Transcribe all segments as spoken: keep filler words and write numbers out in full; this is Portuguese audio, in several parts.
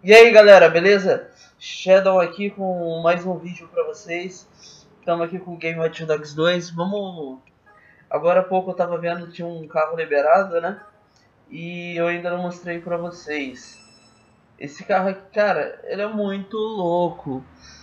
E aí galera, beleza? Shadow aqui com mais um vídeo pra vocês. Estamos aqui com o Game Watch Dogs dois. Vamos... Agora há pouco eu tava vendo que tinha um carro liberado, né? E eu ainda não mostrei pra vocês. Esse carro aqui, cara, ele é muito louco.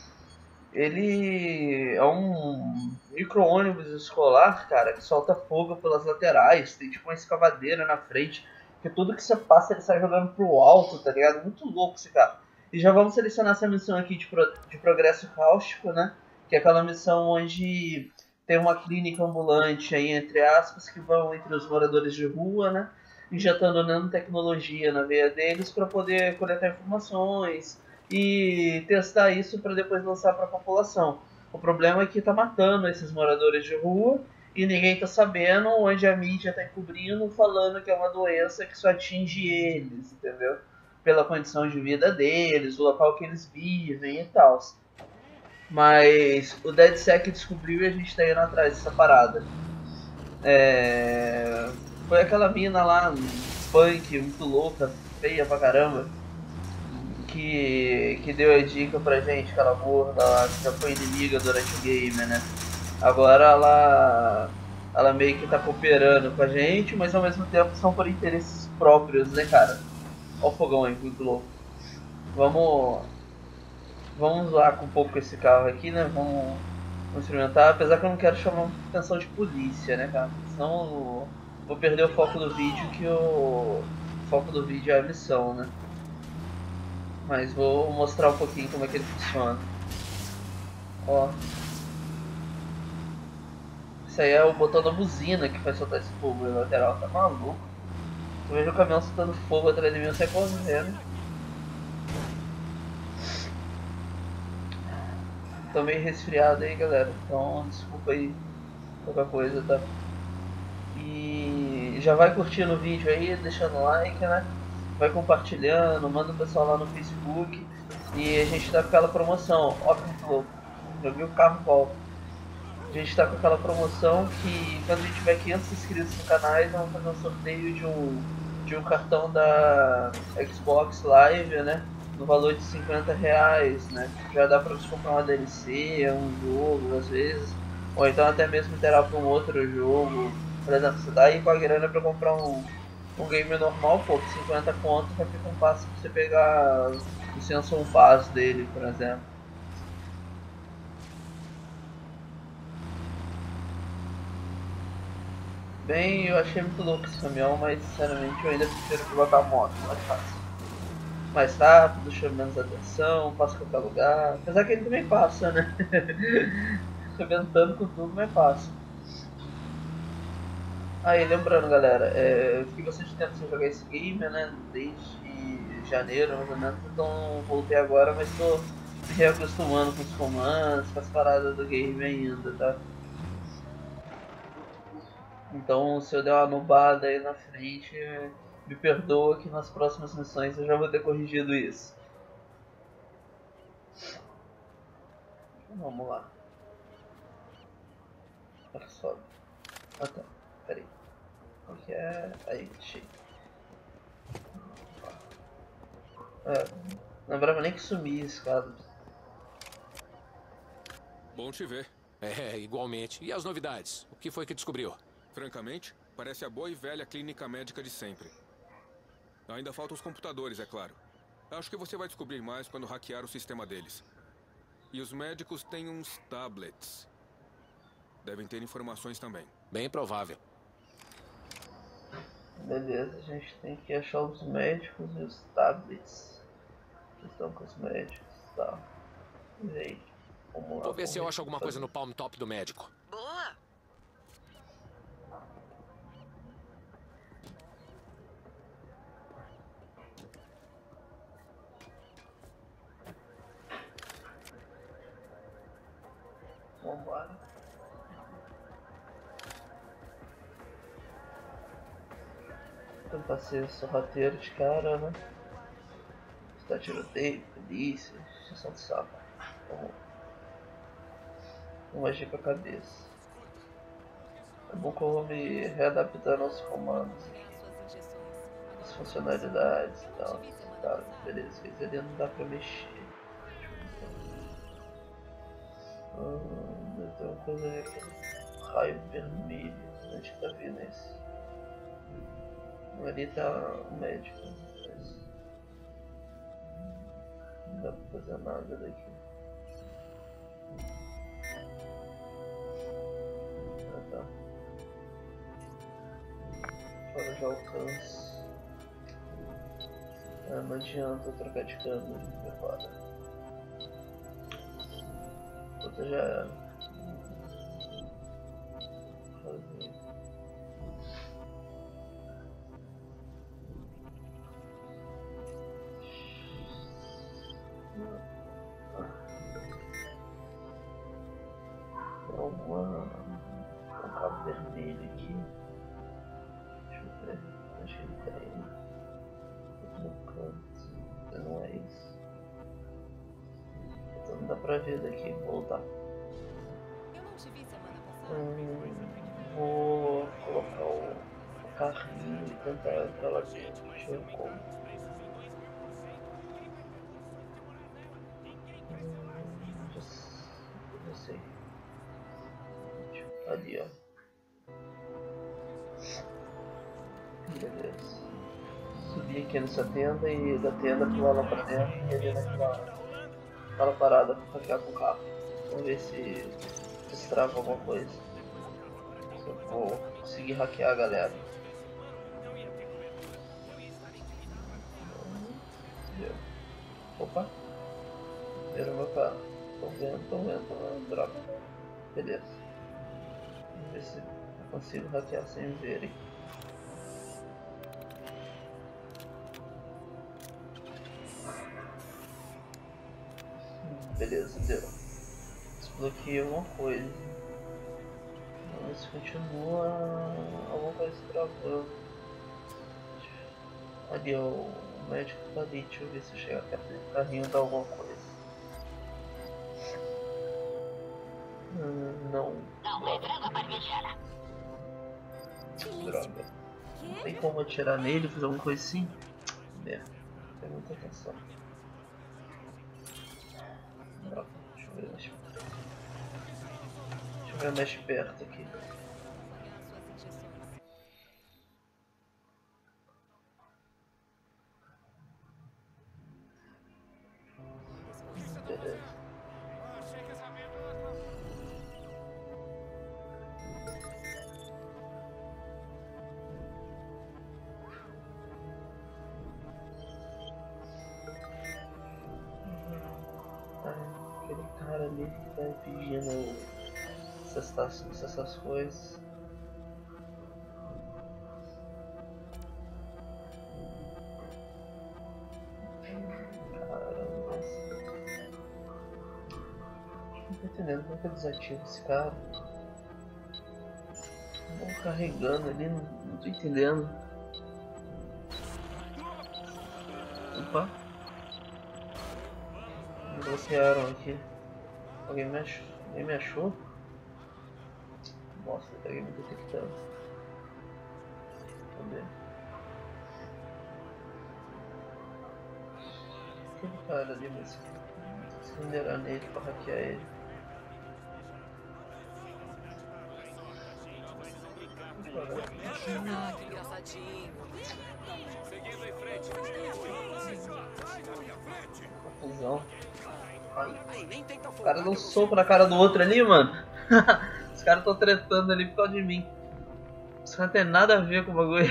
Ele é um micro-ônibus escolar, cara, que solta fogo pelas laterais. Tem tipo uma escavadeira na frente, que tudo que você passa ele sai jogando pro alto, tá ligado? Muito louco esse carro. E já vamos selecionar essa missão aqui de, pro, de progresso cáustico, né? Que é aquela missão onde tem uma clínica ambulante aí, entre aspas, que vão entre os moradores de rua, né? Injetando nanotecnologia na veia deles para poder coletar informações e testar isso para depois lançar para a população. O problema é que está matando esses moradores de rua e ninguém está sabendo, onde a mídia está encobrindo, falando que é uma doença que só atinge eles, entendeu? Pela condição de vida deles, o local que eles vivem e tal. Mas o DedSec descobriu e a gente está indo atrás dessa parada. É... Foi aquela mina lá, punk, muito louca, feia pra caramba, que, que deu a dica pra gente, aquela gorda lá, que já foi inimiga durante o game, né? Agora ela, ela meio que tá cooperando com a gente, mas ao mesmo tempo são por interesses próprios, né, cara? Olha o fogão aí, muito louco. Vamos, vamos lá com um pouco esse carro aqui, né? Vamos, vamos experimentar, apesar que eu não quero chamar atenção de polícia, né, cara? Senão eu vou perder o foco do vídeo, que o, o foco do vídeo é a missão, né? Mas vou mostrar um pouquinho como é que ele funciona. Ó. Isso aí é o botão da buzina que faz soltar esse fogo na lateral. Tá maluco? Eu vejo o caminhão soltando fogo atrás de mim, eu saio correndo. Tô meio resfriado aí, galera. Então, desculpa aí qualquer coisa, tá? E já vai curtindo o vídeo aí, deixando like, né? Vai compartilhando, manda o pessoal lá no Facebook. E a gente tá com aquela promoção. Ó, que muito louco. Joguei o carro volta. A gente tá com aquela promoção que quando a gente tiver quinhentos inscritos no canal, vamos fazer um sorteio de um, de um cartão da Xbox Live, né? No valor de cinquenta reais, né? Já dá pra você comprar uma D L C, um jogo, às vezes. Ou então até mesmo terá para um outro jogo. Por exemplo, você dá aí com a grana pra comprar um, um game normal, pô, cinquenta conto já fica um passo pra você pegar o Samsung Pass dele, por exemplo. Bem, eu achei muito louco esse caminhão, mas sinceramente eu ainda prefiro pilotar a moto, mais fácil. Mais rápido, chama menos atenção, passa em qualquer lugar. Apesar que ele também passa, né? Arrebentando com tudo, mas passa. Aí, lembrando galera, é, eu fiquei bastante tempo sem jogar esse game, né? Desde janeiro, mais ou menos, então voltei agora, mas tô me reacostumando com os comandos, com as paradas do game ainda, tá? Então, se eu der uma nubada aí na frente, me perdoa que nas próximas missões eu já vou ter corrigido isso. Vamos lá. Olha só. Ah tá, peraí. Qual que é? Aí, achei. É, não lembrava nem que sumia esse cara. Bom te ver. É, igualmente. E as novidades? O que foi que descobriu? Francamente, parece a boa e velha clínica médica de sempre. Ainda faltam os computadores, é claro. Acho que você vai descobrir mais quando hackear o sistema deles. E os médicos têm uns tablets. Devem ter informações também. Bem provável. Beleza, a gente tem que achar os médicos e os tablets que estão com os médicos, tá? E aí, vamos lá. Vou ver se eu acho alguma fazer. coisa no palm top do médico. Boa! Vambora. Tentar ser sorrateiro de cara, né? Está tiroteio, polícia, extinção de saco. Vamos. Vamos agir com a cabeça. É bom que eu vou me readaptando aos comandos aqui. As funcionalidades e tal. Tá, beleza, isso ali não dá pra mexer. Ah, deve ter uma coisa ali, aquele raio vermelho. Onde que tá vindo esse? Ali tá o médico. Mas não dá pra fazer nada daqui. Ah, tá. Fora de alcance. Ah, não adianta trocar de câmera agora. Outra já era. Fazer. Tem alguma. Um cabo vermelho aqui. Deixa eu ver. Acho que ele tem. No canto. Não é isso. Então não dá pra ver daqui. Vou voltar. Eu não te vi semana passada. Hum, vou colocar o, o carrinho e tentar entrar lá dentro. Deixa eu ver como. Hum, já, já sei. Ali, ó. Beleza. Subir aqui nessa tenda e da tenda pular lá pra dentro e ali naquela, naquela parada pra hackear com o carro. Vamos ver se destrava alguma coisa. Se eu vou conseguir hackear a galera. Opa! Viram meu carro. Tô vendo, tô vendo, tô vendo. Droga. Beleza. Vamos ver se eu consigo hackear sem verem. Beleza, deu. Desbloqueei alguma coisa. Mas continua alguma coisa travando. Ali ó, o médico tá ali, deixa eu ver se eu chegar perto do carrinho dá alguma coisa. Hum, não. Droga. Não tem como atirar nele, fazer alguma coisa assim? Merda, tem muita atenção. Droga, deixa eu ver mais perto. Deixa eu ver mais perto aqui. Beleza. Aquele cara ali que tá pedindo essas, essas coisas. Caramba. Não tô entendendo como que eu desativo esse cara. Vão carregando ali, não, não tô entendendo. Opa! Me bloquearam aqui. Alguém me achou? Alguém me achou? Nossa, alguém me detectando. Cadê? Aquele cara ali, mas se minerar nele pra hackear ele. Ah, que engraçadinho. Seguindo em frente. Confusão. Ai. Aí, nem tenta O cara deu um soco na cara do outro ali, mano. Os caras estão tretando ali por causa de mim. Os caras não tem nada a ver com o bagulho.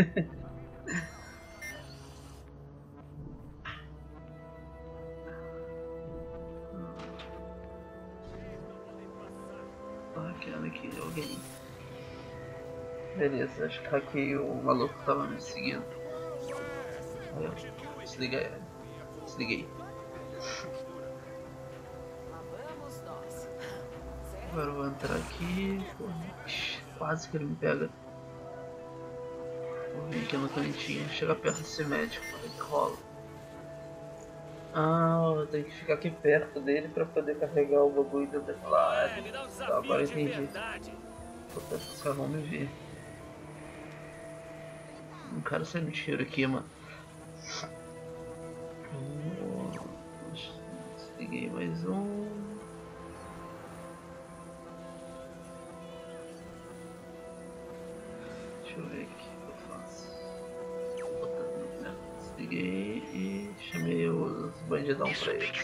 Tô hackeando aqui alguém. Beleza, acho que hackei o maluco que tava me seguindo. Aí, ó. Desliga ele. Desliguei. Lá vamos nós. Agora eu vou entrar aqui. Quase que ele me pega. Vou vir aqui no cantinho. Chega perto desse médico. Como é que rola? Ah, eu tenho que ficar aqui perto dele pra poder carregar o bagulho e tentar falar. Ah, tá, agora eu entendi. Portanto, os caras vão me ver. Um cara saindo tiro aqui, mano. Desliguei mais um. Deixa eu ver aqui o que eu faço. Desliguei e chamei os bandidão pra eles.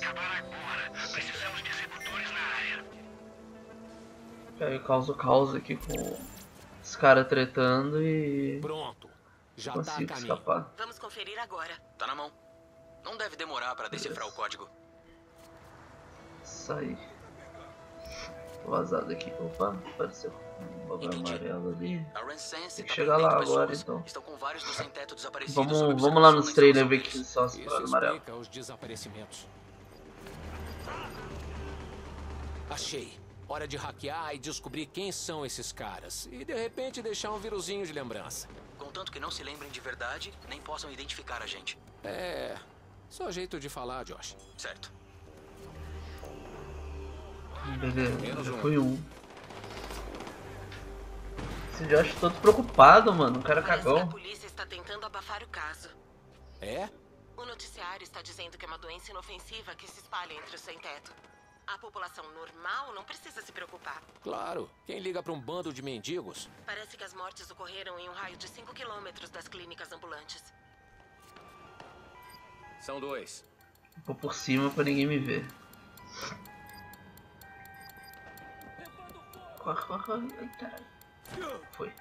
Aí eu causo caos aqui com os caras tretando e Pronto. Já tá a consigo caminho. escapar. Vamos conferir agora. Tá na mão. Não deve demorar para decifrar o código. Saí. Tô vazado aqui. Opa, apareceu um bagulho amarelo ali. A Rensense Tem que tá chegar lá prendendo agora, pessoas. então. Estão com vários do sem-teto desaparecidos. Vamos, sob vamos lá nos observação trailers na ver instalação que só as Isso paradas amarelas. explica os desaparecimentos. Achei. Hora de hackear e descobrir quem são esses caras. E de repente deixar um viruzinho de lembrança. Contanto que não se lembrem de verdade, nem possam identificar a gente. É. Só jeito de falar, Josh. Certo. Beleza, Menos já um. foi um. Esse Josh todo preocupado, mano. O cara Parece que cagou. a polícia está tentando abafar o caso. É? O noticiário está dizendo que é uma doença inofensiva que se espalha entre os sem-teto. A população normal não precisa se preocupar. Claro. Quem liga pra um bando de mendigos? Parece que as mortes ocorreram em um raio de cinco quilômetros das clínicas ambulantes. São dois. Vou por cima pra ninguém me ver. Corre, corre, corre. Ai, caralho. Foi.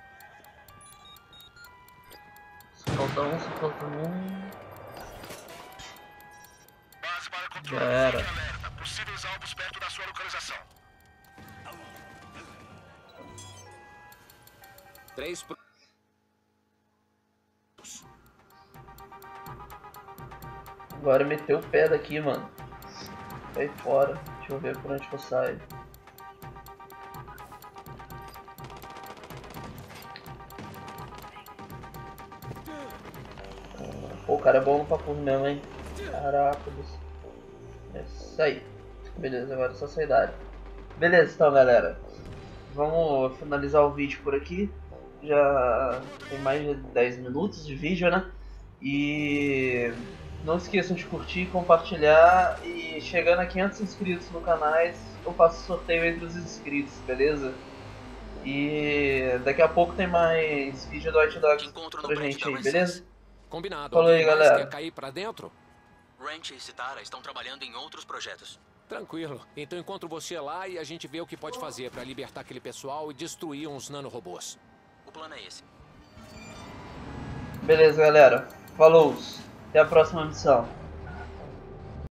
Só falta um, só falta um. Base para controle. Já era. Fique alerta. Possíveis alvos perto da sua localização. Três pro... Agora meteu o pé daqui, mano. Sai fora. Deixa eu ver por onde que eu saio. Pô, o cara é bom no papo mesmo, hein? Caraca, é isso aí. Beleza, agora é só sair da área. Beleza, então, galera. Vamos finalizar o vídeo por aqui. Já tem mais de dez minutos de vídeo, né? E não esqueçam de curtir, compartilhar. E chegando a quinhentos inscritos no canal, eu faço sorteio entre os inscritos, beleza? E daqui a pouco tem mais vídeo do Hot Te Dogs encontro no pra prédio gente da aí, Rensense. beleza? Combinado. Falou aí, Alguém mais galera. quer cair pra dentro? Ranch e Citara estão trabalhando em outros projetos. Tranquilo. Então encontro você lá e a gente vê o que pode fazer pra libertar aquele pessoal e destruir uns nanorobôs. O plano é esse. Beleza, galera. Falou. Até a próxima missão.